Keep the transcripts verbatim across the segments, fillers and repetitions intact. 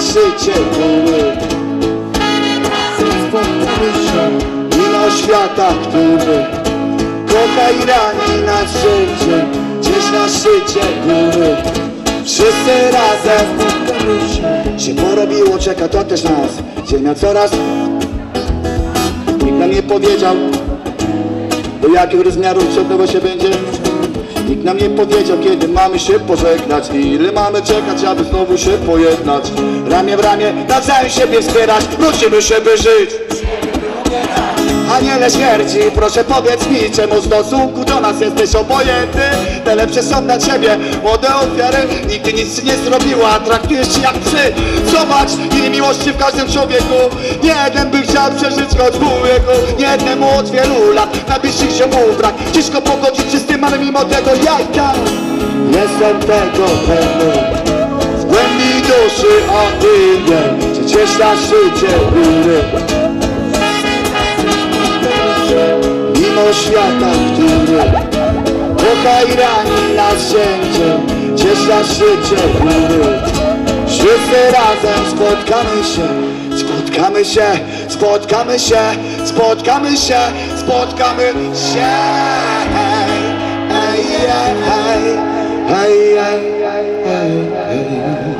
szczycie góry. Spotkamy się mimo świata, który kocha i rani nas życie. Gdzieś na szczycie góry wszyscy razem spotkamy się. Się porobiło, czeka to też nas. Ziemia coraz. Nikt nam nie powiedział, do jakich rozmiarów przednego się będzie. Nikt nam nie powiedział, kiedy mamy się pożegnać i ile mamy czekać, aby znowu się pojednać. Ramię w ramię, nawzajem siebie wspierać, wrócimy się, by żyć. Aniele śmierci, proszę powiedz mi, czemu w stosunku do nas jesteś obojętny? Te lepsze są dla ciebie młode ofiary. Nigdy nic ci nie zrobiła, traktujesz ci jak psy. Zobacz, ile miłości w każdym człowieku. Nie jeden by chciał przeżyć choć pół wieku. Nie jednemu od wielu lat najbliższych ziomów brak. Ciężko pogodzić się z tym, ale mimo tego ja i tak jestem tego pewny. Z głębi duszy, a ty nie, przecież na szczycie góry. Mimo świata, który kocha i rani nas wszędzie, gdzieś na szczycie góry. Wszyscy razem spotkamy się, spotkamy się, spotkamy się, spotkamy się, spotkamy się. Hej, hej, hej, hej, hej, hej, hej.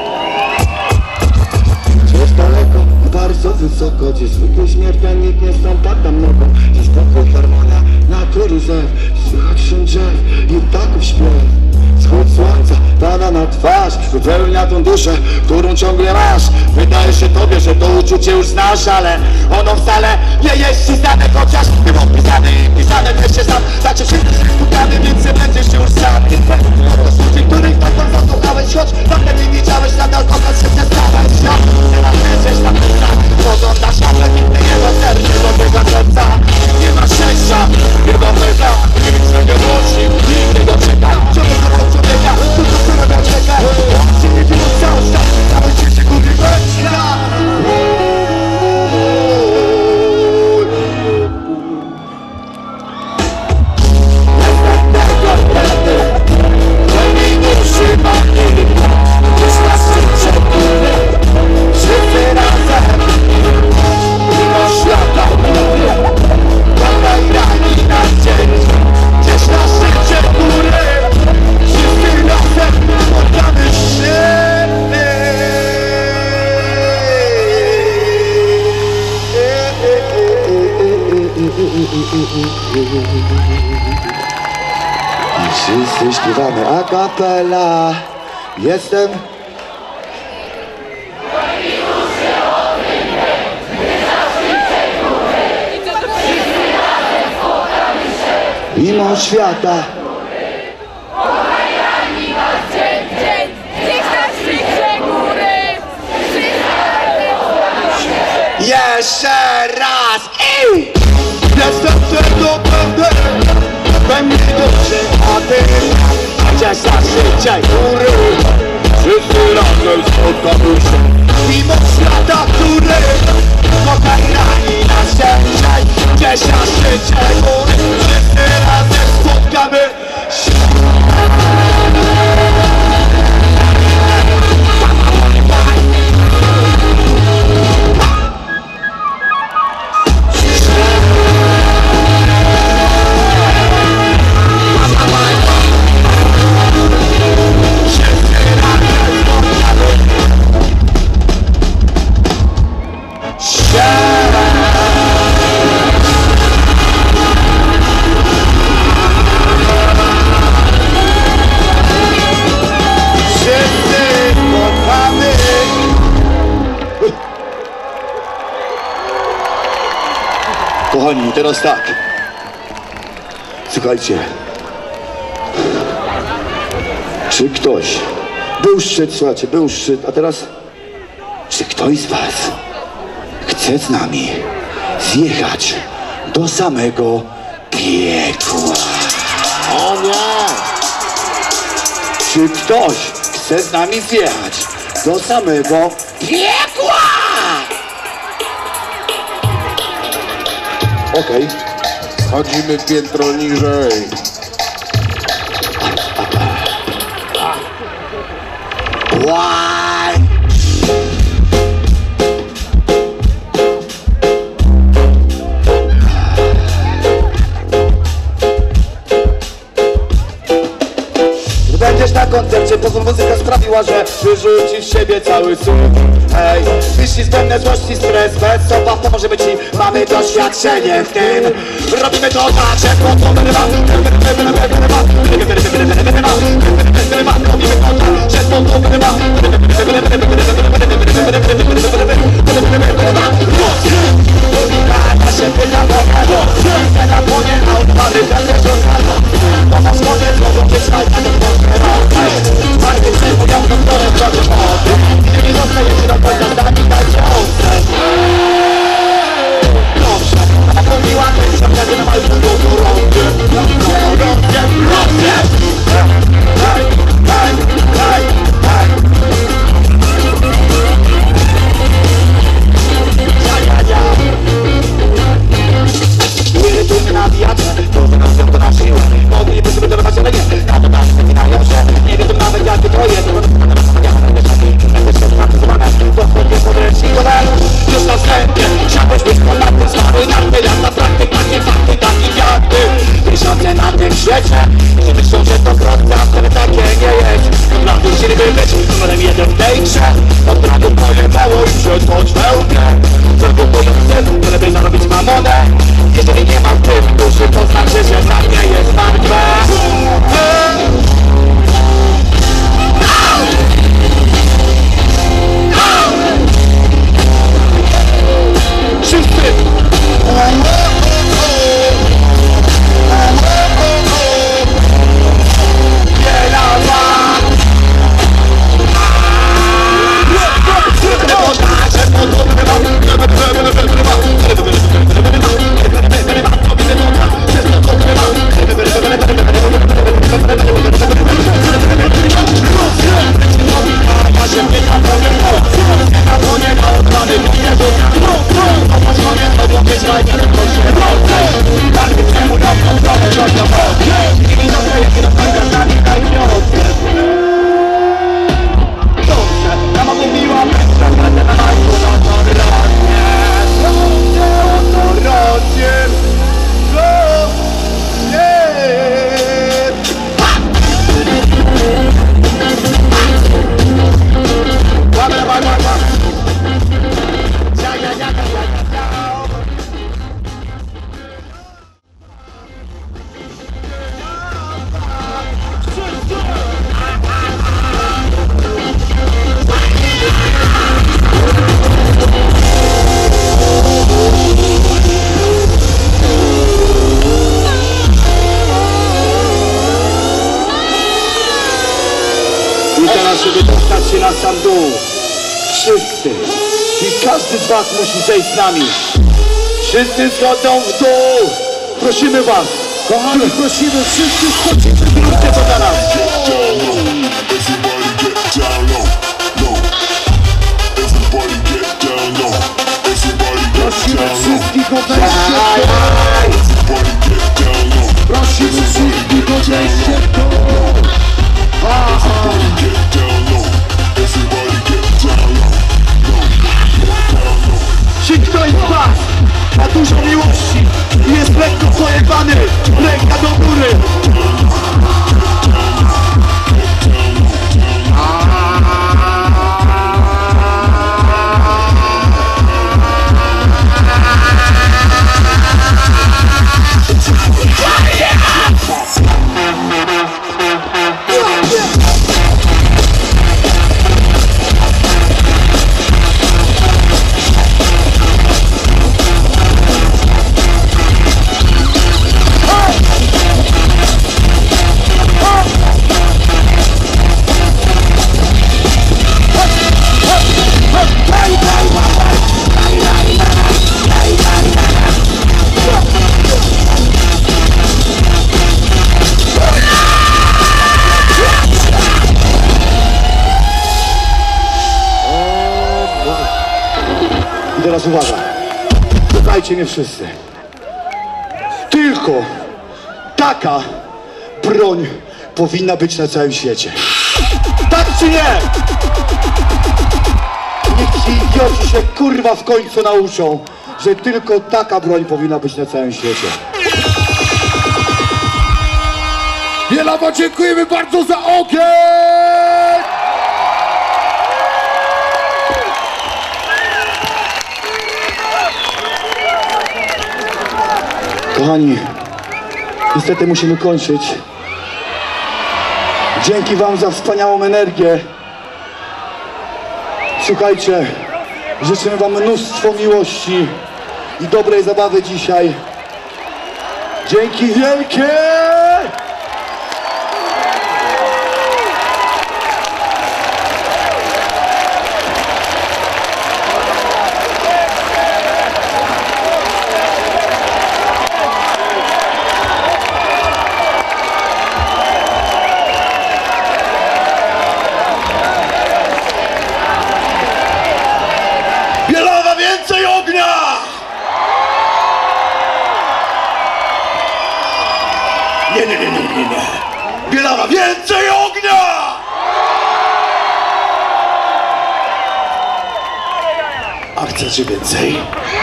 Gdzieś daleko, bardzo wysoko, gdzie zwykły śmiertelnik nie stąpa tam nogą. Gdzie spokój, harmonia, natury zew, słychać szum drzew i ptaków śpiew. Wschód słońca pada na twarz, wypełnia tą duszę, którą ciągle masz. Wydaje się tobie, że to uczucie już znasz, ale ono wcale nie jest ci znane. Chociaż było pisane i pisane, też się sam. Znaczy wszyscy się spotkamy, więc nie będziesz już sam. To służy, których dotąd zasłuchałeś, choć tamte nie widziałeś, nadal kochasz się, przestałeś świat. Teraz leżysz na plecach, poglądasz światło, nigdy nie rozerwie do tego serca. Nie ma szczęścia, nie ma mega, nic nie nosi, nigdy go czeka. Człowieka, człowieka, tylko którego czeka. On ci nie widział cały świat, nawet ci się gubi beczka. I wszyscy śpiewamy a cappella. Jestem mimo świata. Jeszcze raz! Ej! Jestem tego będę, we mnie duszy, a ty gdzieś na szczycie góry. Wszyscy razem spotkamy się, mimo świata, który kocha i rani nas wszędzie, gdzieś na szczycie góry. Wszyscy razem spotkamy się. Kochani, teraz tak. Słuchajcie. Czy ktoś był szczyt, słuchajcie, był szczyt, a teraz czy ktoś z was chce z nami zjechać do samego piekła? O nie! Czy ktoś chce z nami zjechać do samego piekła? Okej. Okay. Chodzimy piętro niżej. Why? Serce to muzyka sprawiła, że wyrzuci z siebie cały sum. Hej, myśli zbędne złości, stres, bez obaw pomożemy ci. Mamy doświadczenie w tym. Robimy to tak, że po to wyrywa. Robimy to tak, że po to wyrywa. Ja się pytam o kogo. Cena płonie, a odpady też rozkażą. To na wschodzie mogą być fajne do potrzeba. Marty przejmują kontrolę drogi wody. Nie zostajecie do końca zdani, dajcie ostać. Dobrze, a mówiła ty, że wtedy na malcu do Toronty. Toronty, Toronty. Hej, hej, hej, hej. Ja, ja, ja. Irytujmy na wiatrze, to wynoszą to na siłę. Mogliby sobie dobywać, ale nie. Na to nas wypinają się. Nie wiedzą nawet jakie to jest. Będę się zmatyzowane. Dochodnie podręcznikowe. Już na wstępie. Siadłeś być ponadny. Zmaruj na tyle. Praktyk, takie fakty, takich jak ty. Tysiące na tym świecie. I myślą, że to kropka, wcale takie nie jest. Naprawdę chcieliby być numerem jeden w tej grze. Od razu pojebało i przetocz wełnę. Tylko boją celu, lepiej zarobić mamonę. Jeżeli nie ma tych duszy, to znaczy, że dla mnie jest martwe. Wszyscy! Żeby dostać się na sam dół. Wszyscy i każdy z was musi zejść z nami. Wszyscy schodzą w dół. Prosimy was, kochani, prosimy, wszyscy schodzicie, zróbcie to dla nas. Prosimy wszystkich o wejście w dół. Prosimy wszystkich o wejście w dół. Czy ktoś z was ma dużo miłości i jest lekko pojebany, ręka do góry. Teraz uwaga, słuchajcie mnie wszyscy. Tylko taka broń powinna być na całym świecie. Tak czy nie? Niech ci idioci się kurwa w końcu nauczą, że tylko taka broń powinna być na całym świecie. Wielawa, dziękujemy bardzo za ogień! Kochani, niestety musimy kończyć. Dzięki wam za wspaniałą energię. Słuchajcie, życzymy wam mnóstwo miłości i dobrej zabawy dzisiaj. Dzięki wielkie! Bielawa, więcej ognia! Nie, nie, nie, nie, nie, nie. Bielawa, więcej ognia! A chcecie więcej?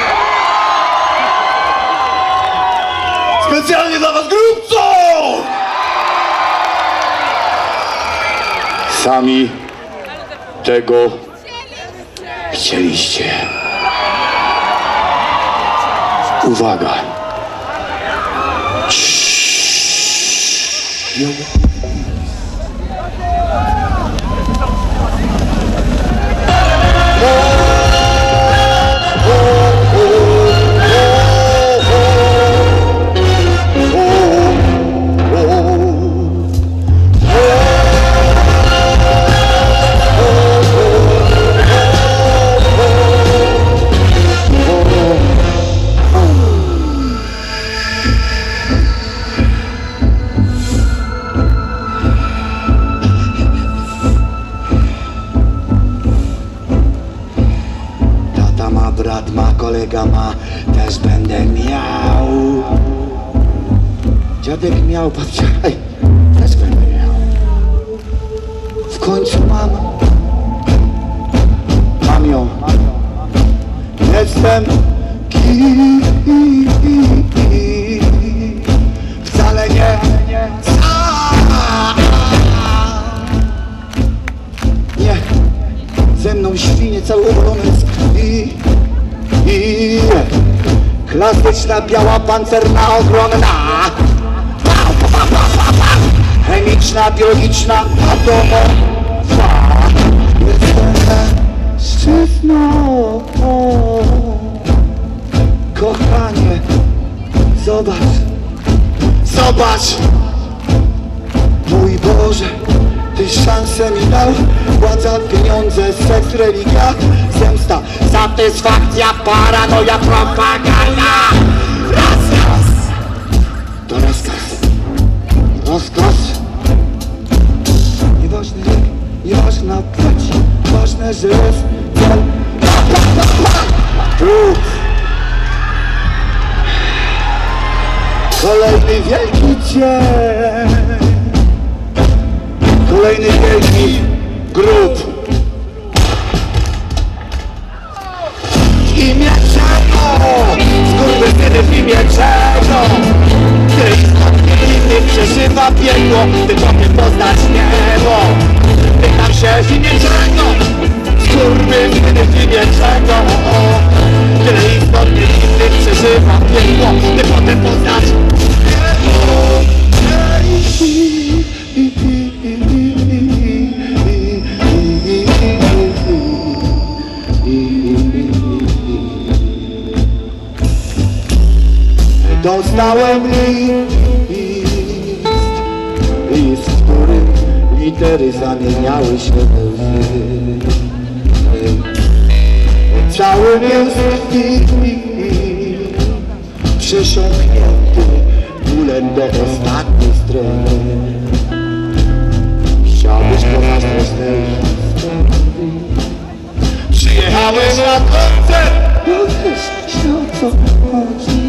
Specjalnie dla was grupcą! Sami tego chcieliście. Uwaga. Tata ma, brat ma, kolega ma, też będę miał. Dziadek miał, babcia, ej, też będę miał. W końcu mam, mam ją. Jestem kim, wcale nie sam. Nie, ze mną świnie cały obrony i, i klasyczna biała pancerna ogronna, chemiczna, biologiczna, atomowa. Jestem mężczyzną, kochanie, zobacz, zobacz, mój Boże, Ty szansę mi dał, władza, pieniądze, seks, religia, zemsta, satysfakcja, paranoja, propaganda, rozkaz, to rozkaz, rozkaz, nieważny wiek, nieważna płeć, ważne, że jest cel, tu. Kolejny wielki dzień, kolejny wielki grób. W imię czego? Skurwysyny, w imię czego? Ty inny przeżywa piekło, ty potem poznać niebo. Pytam się, w imię czego? Skurwysyny, w imię czego? Tyle istotnie innych przeżywa piekło, ty potem poznać niebo. Dostałem list, list, w którym litery zamieniały się we łzy. Cały jest przesiąknięty bólem do ostatniej strony. Chciałbyś kochać tej przyjechałeś na koncert, bo wiesz, o co chodzi.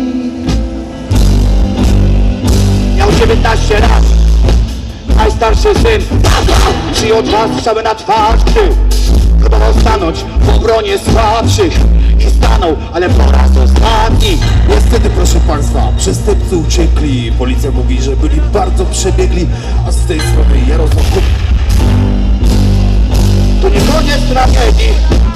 Miał dziewiętnaście lat, najstarszy syn, przyjął dwa strzały na twarz, próbował stanąć w obronie słabszych i stanął, ale po raz ostatni. Niestety, proszę państwa, przestępcy uciekli. Policja mówi, że byli bardzo przebiegli, a z tej strony Jarosław... To nie koniec tragedii,